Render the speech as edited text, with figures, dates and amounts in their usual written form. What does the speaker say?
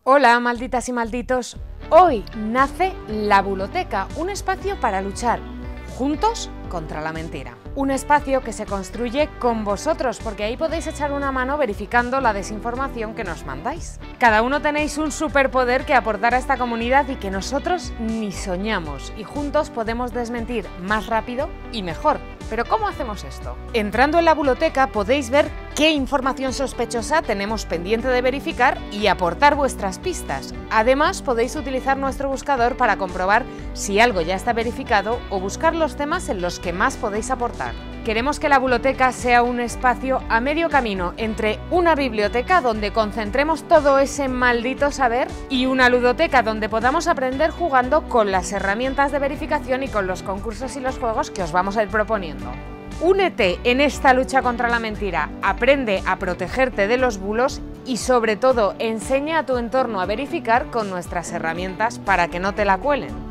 Hola, malditas y malditos. Hoy nace La Buloteca, un espacio para luchar juntos contra la mentira. Un espacio que se construye con vosotros, porque ahí podéis echar una mano verificando la desinformación que nos mandáis. Cada uno tenéis un superpoder que aportar a esta comunidad y que nosotros ni soñamos, y juntos podemos desmentir más rápido y mejor. ¿Pero cómo hacemos esto? Entrando en La Buloteca podéis ver qué información sospechosa tenemos pendiente de verificar y aportar vuestras pistas. Además, podéis utilizar nuestro buscador para comprobar si algo ya está verificado o buscar los temas en los que más podéis aportar. Queremos que La Buloteca sea un espacio a medio camino entre una biblioteca donde concentremos todo ese maldito saber y una ludoteca donde podamos aprender jugando con las herramientas de verificación y con los concursos y los juegos que os vamos a ir proponiendo. Únete en esta lucha contra la mentira, aprende a protegerte de los bulos y sobre todo enseña a tu entorno a verificar con nuestras herramientas para que no te la cuelen.